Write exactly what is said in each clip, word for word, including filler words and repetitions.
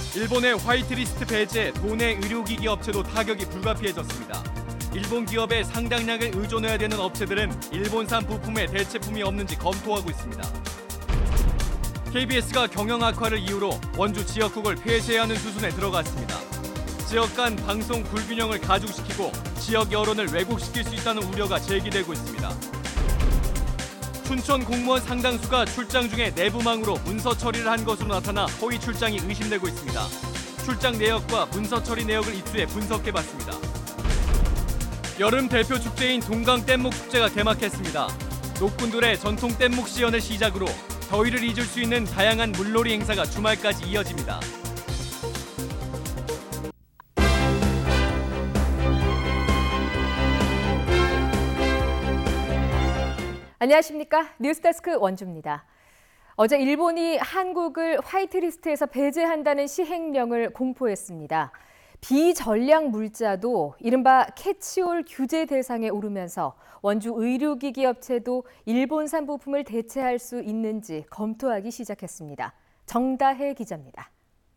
일본의 화이트리스트 배제, 도내 의료기기 업체도 타격이 불가피해졌습니다. 일본 기업에 상당량을 의존해야 되는 업체들은 일본산 부품에 대체품이 없는지 검토하고 있습니다. 케이비에스가 경영 악화를 이유로 원주 지역국을 폐쇄해야 하는 수순에 들어갔습니다. 지역 간 방송 불균형을 가중시키고 지역 여론을 왜곡시킬 수 있다는 우려가 제기되고 있습니다. 춘천 공무원 상당수가 출장 중에 내부망으로 문서 처리를 한 것으로 나타나 허위 출장이 의심되고 있습니다. 출장 내역과 문서 처리 내역을 입수해 분석해봤습니다. 여름 대표 축제인 동강 뗏목 축제가 개막했습니다. 녹군들의 전통 뗏목 시연을 시작으로 더위를 잊을 수 있는 다양한 물놀이 행사가 주말까지 이어집니다. 안녕하십니까. 뉴스데스크 원주입니다. 어제 일본이 한국을 화이트리스트에서 배제한다는 시행령을 공포했습니다. 비전략 물자도 이른바 캐치올 규제 대상에 오르면서 원주 의료기기 업체도 일본산 부품을 대체할 수 있는지 검토하기 시작했습니다. 정다혜 기자입니다.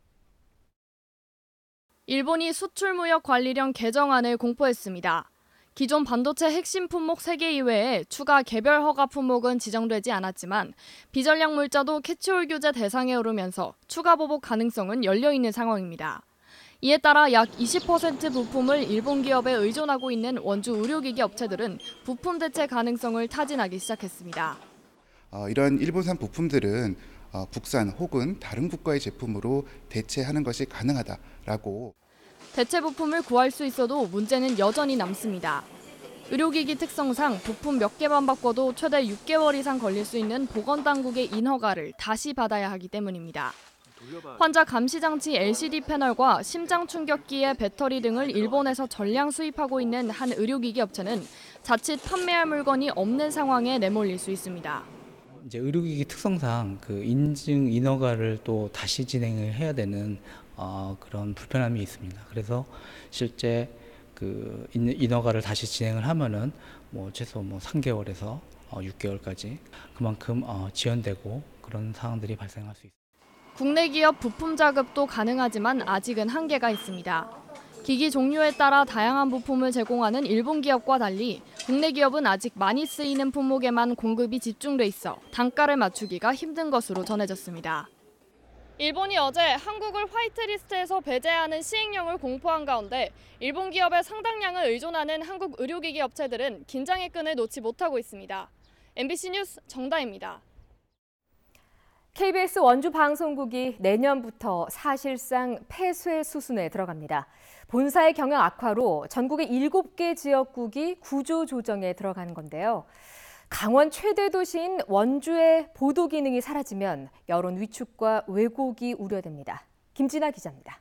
일본이 수출무역 관리령 개정안을 공포했습니다. 기존 반도체 핵심 품목 세 개 이외에 추가 개별 허가 품목은 지정되지 않았지만 비전략 물자도 캐치올 규제 대상에 오르면서 추가 보복 가능성은 열려 있는 상황입니다. 이에 따라 약 이십 퍼센트 부품을 일본 기업에 의존하고 있는 원주 의료기기 업체들은 부품 대체 가능성을 타진하기 시작했습니다. 어, 이런 일본산 부품들은 어, 국산 혹은 다른 국가의 제품으로 대체하는 것이 가능하다라고. 대체 부품을 구할 수 있어도 문제는 여전히 남습니다. 의료기기 특성상 부품 몇 개만 바꿔도 최대 육 개월 이상 걸릴 수 있는 보건당국의 인허가를 다시 받아야 하기 때문입니다. 환자 감시장치 엘시디 패널과 심장 충격기의 배터리 등을 일본에서 전량 수입하고 있는 한 의료기기 업체는 자칫 판매할 물건이 없는 상황에 내몰릴 수 있습니다. 이제 의료기기 특성상 그 인증 인허가를 또 다시 진행을 해야 되는 어, 그런 불편함이 있습니다. 그래서 실제 그 인허가를 다시 진행을 하면은 뭐 최소 뭐 삼 개월에서 어, 육 개월까지 그만큼 어, 지연되고 그런 상황들이 발생할 수 있습니다. 국내 기업 부품 자급도 가능하지만 아직은 한계가 있습니다. 기기 종류에 따라 다양한 부품을 제공하는 일본 기업과 달리 국내 기업은 아직 많이 쓰이는 품목에만 공급이 집중돼 있어 단가를 맞추기가 힘든 것으로 전해졌습니다. 일본이 어제 한국을 화이트리스트에서 배제하는 시행령을 공포한 가운데 일본 기업의 상당량을 의존하는 한국 의료기기 업체들은 긴장의 끈을 놓지 못하고 있습니다. 엠비씨 뉴스 정다혜입니다. 케이비에스 원주 방송국이 내년부터 사실상 폐쇄 수순에 들어갑니다. 본사의 경영 악화로 전국의 일곱 개 지역국이 구조 조정에 들어가는 건데요. 강원 최대 도시인 원주의 보도 기능이 사라지면 여론 위축과 왜곡이 우려됩니다. 김진아 기자입니다.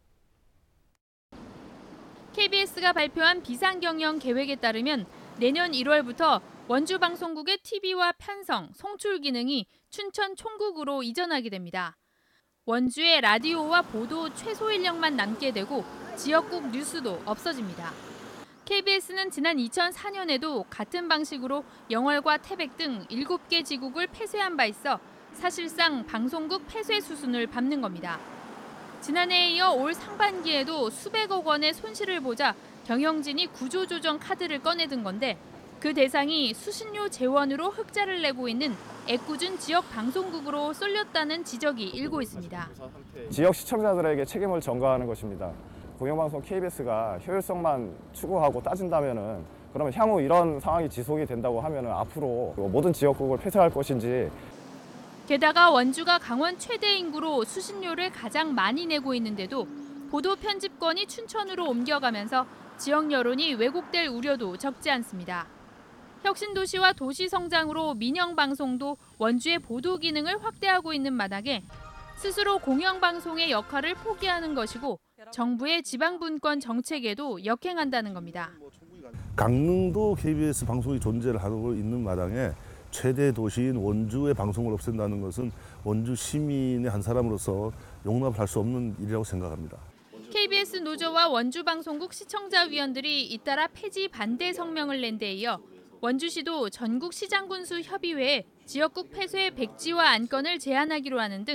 케이비에스가 발표한 비상경영 계획에 따르면 내년 일월부터 원주 방송국의 티비와 편성, 송출 기능이 춘천 총국으로 이전하게 됩니다. 원주의 라디오와 보도 최소 인력만 남게 되고 지역국 뉴스도 없어집니다. 케이비에스는 지난 이천사 년에도 같은 방식으로 영월과 태백 등 일곱 개 지국을 폐쇄한 바 있어 사실상 방송국 폐쇄 수순을 밟는 겁니다. 지난해에 이어 올 상반기에도 수백억 원의 손실을 보자 경영진이 구조조정 카드를 꺼내든 건데 그 대상이 수신료 재원으로 흑자를 내고 있는 애꿎은 지역 방송국으로 쏠렸다는 지적이 일고 있습니다. 지역 시청자들에게 책임을 전가하는 것입니다. 공영방송 케이비에스가 효율성만 추구하고 따진다면은 그러면 향후 이런 상황이 지속이 된다고 하면은 앞으로 모든 지역국을 폐쇄할 것인지. 게다가 원주가 강원 최대 인구로 수신료를 가장 많이 내고 있는데도 보도 편집권이 춘천으로 옮겨가면서 지역 여론이 왜곡될 우려도 적지 않습니다. 혁신도시와 도시성장으로 민영방송도 원주의 보도 기능을 확대하고 있는 마당에 스스로 공영방송의 역할을 포기하는 것이고 정부의 지방분권 정책에도 역행한다는 겁니다. 강릉도 케이비에스 방송이 존재를 하고 있는 마당에 최대 도시인 원주의 방송을 없앤다는 것은 원주 시민의 한 사람으로서 용납할 수 없는 일이라고 생각합니다. 케이비에스 노조와 원주방송국 시청자위원들이 잇따라 폐지 반대 성명을 낸 데 이어 원주시도 전국시장군수 협의회에 지역국 폐쇄 백지화 안건을 제안하기로 하는 등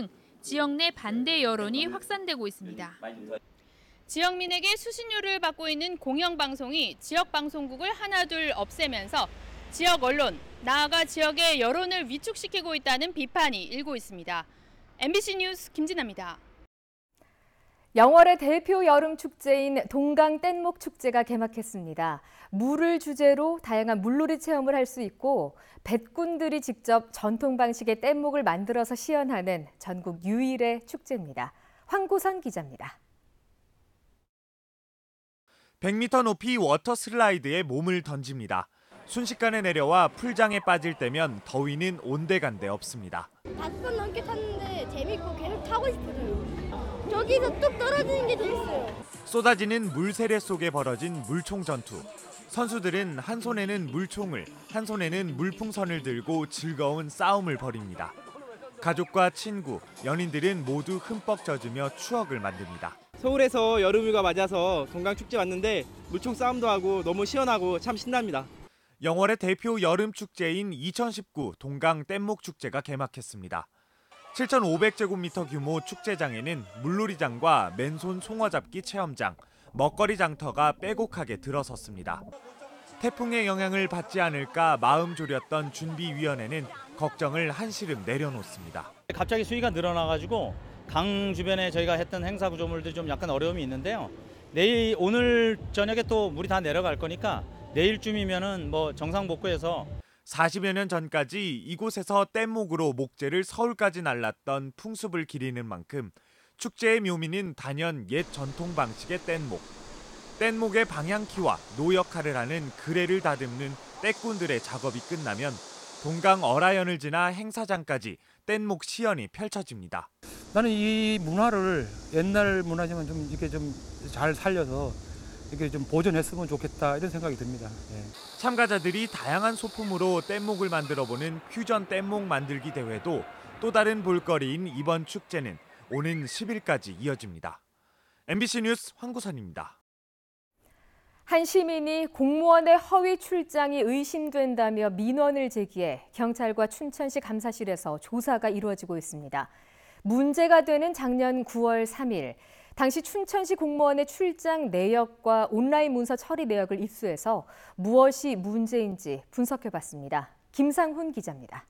지역 내 반대 여론이 확산되고 있습니다. 지역민에게 수신료를 받고 있는 공영방송이 지역방송국을 하나둘 없애면서 지역 언론, 나아가 지역의 여론을 위축시키고 있다는 비판이 일고 있습니다. 엠비씨 뉴스 김진아입니다. 영월의 대표 여름 축제인 동강 뗏목 축제가 개막했습니다. 물을 주제로 다양한 물놀이 체험을 할 수 있고 뱃꾼들이 직접 전통 방식의 뗏목을 만들어서 시연하는 전국 유일의 축제입니다. 황고선 기자입니다. 백 미터 높이 워터 슬라이드에 몸을 던집니다. 순식간에 내려와 풀장에 빠질 때면 더위는 온데간데 없습니다. 다섯 번 넘게 탔는데 재밌고 계속 타고 싶어져요. 저기서 뚝 떨어지는 게 재밌어요. 쏟아지는 물 세례 속에 벌어진 물총 전투. 선수들은 한 손에는 물총을, 한 손에는 물풍선을 들고 즐거운 싸움을 벌입니다. 가족과 친구, 연인들은 모두 흠뻑 젖으며 추억을 만듭니다. 서울에서 여름휴가 맞아서 동강축제 왔는데 물총 싸움도 하고 너무 시원하고 참 신납니다. 영월의 대표 여름 축제인 이천십구 동강 뗏목 축제가 개막했습니다. 칠천오백 제곱미터 규모 축제장에는 물놀이장과 맨손 송어잡기 체험장, 먹거리 장터가 빼곡하게 들어섰습니다. 태풍의 영향을 받지 않을까 마음 졸였던 준비위원회는 걱정을 한시름 내려놓습니다. 갑자기 수위가 늘어나가지고 강 주변에 저희가 했던 행사 구조물들이 좀 약간 어려움이 있는데요. 내일 오늘 저녁에 또 물이 다 내려갈 거니까 내일쯤이면은 뭐 정상 복구해서 사십여 년 전까지 이곳에서 뗏목으로 목재를 서울까지 날랐던 풍습을 기리는 만큼 축제의 묘미는 단연 옛 전통 방식의 뗏목. 뗏목의 방향키와 노 역할을 하는 그레를 다듬는 떼꾼들의 작업이 끝나면 동강 어라연을 지나 행사장까지 뗏목 시연이 펼쳐집니다. 나는 이 문화를 옛날 문화지만 좀 이렇게 좀 잘 살려서 이렇게 좀 보존했으면 좋겠다 이런 생각이 듭니다. 예. 참가자들이 다양한 소품으로 뗏목을 만들어보는 퓨전 뗏목 만들기 대회도 또 다른 볼거리인 이번 축제는 오는 십 일까지 이어집니다. 엠비씨 뉴스 황구선입니다. 한 시민이 공무원의 허위 출장이 의심된다며 민원을 제기해 경찰과 춘천시 감사실에서 조사가 이루어지고 있습니다. 문제가 되는 작년 구월 삼일, 당시 춘천시 공무원의 출장 내역과 온라인 문서 처리 내역을 입수해서 무엇이 문제인지 분석해봤습니다. 김상훈 기자입니다.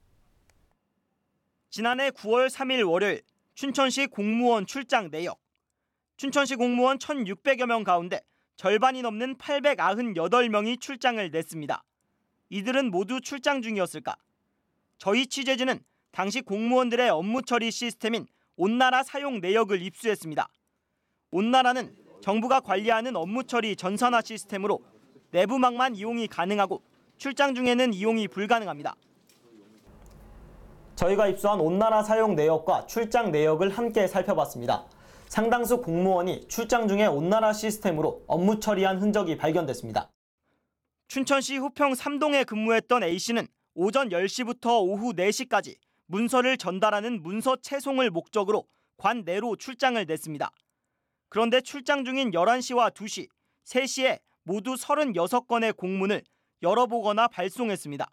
지난해 구월 삼일 월요일 춘천시 공무원 출장 내역. 춘천시 공무원 천육백여 명 가운데 절반이 넘는 팔백구십팔 명이 출장을 냈습니다. 이들은 모두 출장 중이었을까? 저희 취재진은 당시 공무원들의 업무 처리 시스템인 온나라 사용 내역을 입수했습니다. 온나라는 정부가 관리하는 업무 처리 전산화 시스템으로 내부망만 이용이 가능하고 출장 중에는 이용이 불가능합니다. 저희가 입수한 온나라 사용 내역과 출장 내역을 함께 살펴봤습니다. 상당수 공무원이 출장 중에 온나라 시스템으로 업무 처리한 흔적이 발견됐습니다. 춘천시 후평 삼 동에 근무했던 A씨는 오전 열 시부터 오후 네 시까지 문서를 전달하는 문서 채송을 목적으로 관 내로 출장을 냈습니다. 그런데 출장 중인 열한 시와 두 시, 세 시에 모두 서른여섯 건의 공문을 열어보거나 발송했습니다.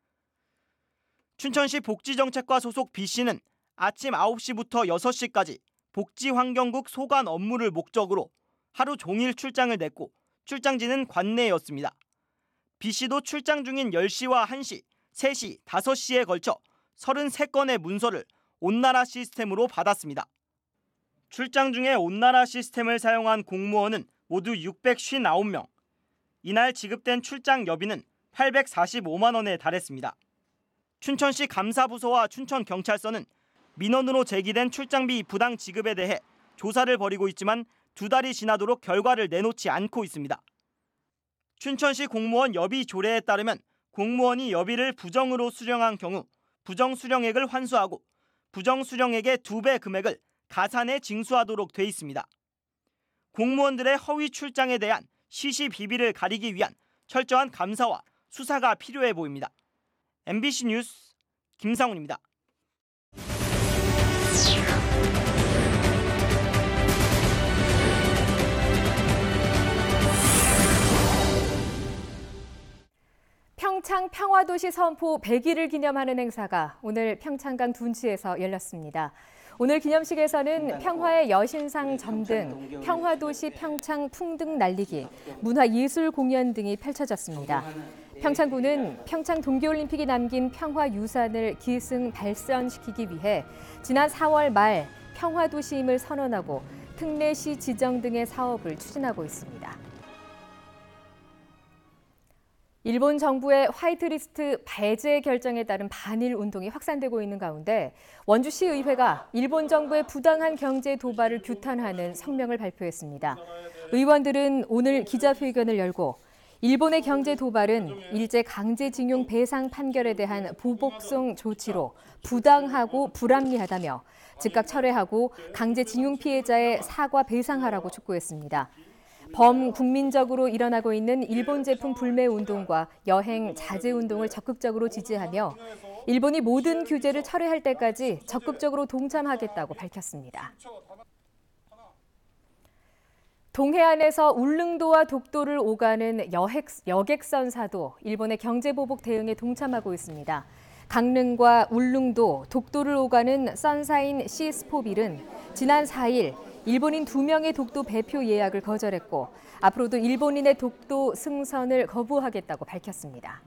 춘천시 복지정책과 소속 B씨는 아침 아홉 시부터 여섯 시까지 복지환경국 소관 업무를 목적으로 하루 종일 출장을 냈고 출장지는 관내였습니다. B씨도 출장 중인 열 시와 한 시, 세 시, 다섯 시에 걸쳐 서른세 건의 문서를 온나라 시스템으로 받았습니다. 출장 중에 온나라 시스템을 사용한 공무원은 모두 육백오십구 명. 이날 지급된 출장 여비는 팔백사십오만 원에 달했습니다. 춘천시 감사부서와 춘천경찰서는 민원으로 제기된 출장비 부당 지급에 대해 조사를 벌이고 있지만 두 달이 지나도록 결과를 내놓지 않고 있습니다. 춘천시 공무원 여비 조례에 따르면 공무원이 여비를 부정으로 수령한 경우 부정 수령액을 환수하고 부정 수령액의 두 배 금액을 가산에 징수하도록 돼 있습니다. 공무원들의 허위 출장에 대한 시시비비를 가리기 위한 철저한 감사와 수사가 필요해 보입니다. 엠비씨 뉴스 김상훈입니다. 평창 평화도시 선포 백 일을 기념하는 행사가 오늘 평창강 둔치에서 열렸습니다. 오늘 기념식에서는 평화의 여신상 점등, 평화도시 평창 풍등 날리기, 문화예술 공연 등이 펼쳐졌습니다. 평창군은 평창 동계올림픽이 남긴 평화유산을 기승 발전시키기 위해 지난 사월 말 평화도시임을 선언하고 특례시 지정 등의 사업을 추진하고 있습니다. 일본 정부의 화이트리스트 배제 결정에 따른 반일 운동이 확산되고 있는 가운데 원주시 의회가 일본 정부의 부당한 경제 도발을 규탄하는 성명을 발표했습니다. 의원들은 오늘 기자회견을 열고 일본의 경제 도발은 일제 강제징용 배상 판결에 대한 보복성 조치로 부당하고 불합리하다며 즉각 철회하고 강제징용 피해자의 사과 배상하라고 촉구했습니다. 범국민적으로 일어나고 있는 일본 제품 불매 운동과 여행 자제 운동을 적극적으로 지지하며 일본이 모든 규제를 철회할 때까지 적극적으로 동참하겠다고 밝혔습니다. 동해안에서 울릉도와 독도를 오가는 여객, 여객선사도 일본의 경제보복 대응에 동참하고 있습니다. 강릉과 울릉도, 독도를 오가는 선사인 시스포빌은 지난 사 일 일본인 두 명의 독도 배표 예약을 거절했고 앞으로도 일본인의 독도 승선을 거부하겠다고 밝혔습니다.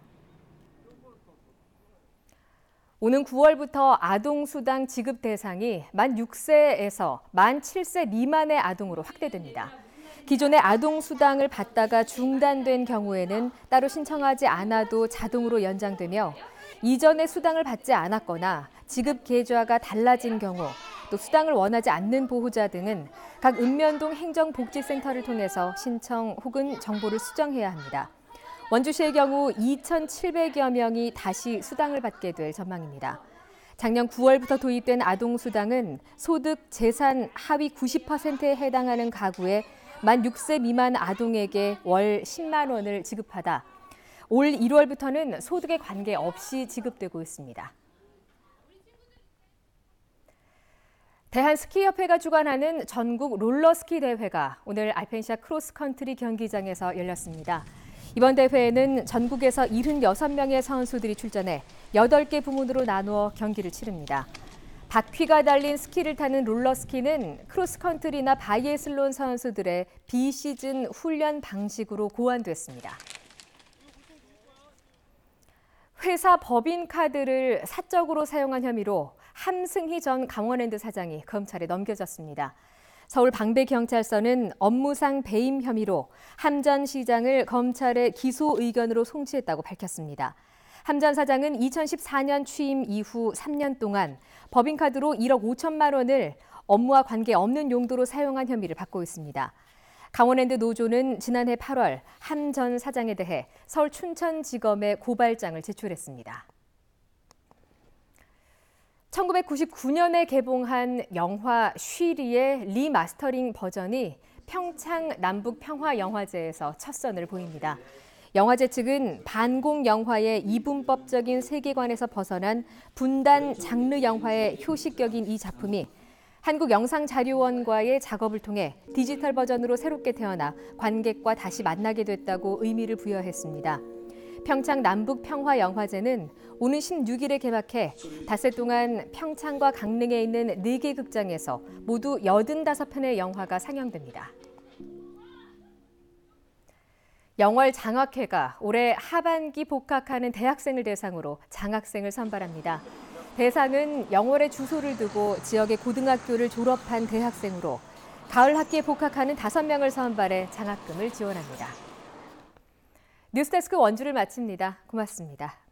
오는 구월부터 아동수당 지급 대상이 만 육 세에서 만 칠 세 미만의 아동으로 확대됩니다. 기존의 아동수당을 받다가 중단된 경우에는 따로 신청하지 않아도 자동으로 연장되며 이전에 수당을 받지 않았거나 지급 계좌가 달라진 경우 또 수당을 원하지 않는 보호자 등은 각 읍면동 행정복지센터를 통해서 신청 혹은 정보를 수정해야 합니다. 원주시의 경우 이천칠백여 명이 다시 수당을 받게 될 전망입니다. 작년 구월부터 도입된 아동수당은 소득, 재산 하위 구십 퍼센트에 해당하는 가구에 만 육 세 미만 아동에게 월 십만 원을 지급하다 올 일월부터는 소득에 관계없이 지급되고 있습니다. 대한스키협회가 주관하는 전국 롤러스키 대회가 오늘 알펜시아 크로스컨트리 경기장에서 열렸습니다. 이번 대회에는 전국에서 칠십육 명의 선수들이 출전해 여덟 개 부문으로 나누어 경기를 치릅니다. 바퀴가 달린 스키를 타는 롤러스키는 크로스컨트리나 바이애슬론 선수들의 비시즌 훈련 방식으로 고안됐습니다. 회사 법인카드를 사적으로 사용한 혐의로 함승희 전 강원랜드 사장이 검찰에 넘겨졌습니다. 서울 방배경찰서는 업무상 배임 혐의로 함 전 시장을 검찰에 기소 의견으로 송치했다고 밝혔습니다. 함 전 사장은 이천십사 년 취임 이후 삼 년 동안 법인카드로 일억 오천만 원을 업무와 관계없는 용도로 사용한 혐의를 받고 있습니다. 강원랜드 노조는 지난해 팔월 함 전 사장에 대해 서울 춘천지검에 고발장을 제출했습니다. 천구백구십구 년에 개봉한 영화 쉬리의 리마스터링 버전이 평창 남북평화영화제에서 첫 선을 보입니다. 영화제 측은 반공 영화의 이분법적인 세계관에서 벗어난 분단 장르 영화의 효시격인 이 작품이 한국영상자료원과의 작업을 통해 디지털 버전으로 새롭게 태어나 관객과 다시 만나게 됐다고 의미를 부여했습니다. 평창 남북평화영화제는 오는 십육 일에 개막해 닷새 동안 평창과 강릉에 있는 네 개 극장에서 모두 팔십오 편의 영화가 상영됩니다. 영월 장학회가 올해 하반기 복학하는 대학생을 대상으로 장학생을 선발합니다. 대상은 영월에 주소를 두고 지역의 고등학교를 졸업한 대학생으로 가을 학기에 복학하는 다섯 명을 선발해 장학금을 지원합니다. 뉴스데스크 원주를 마칩니다. 고맙습니다.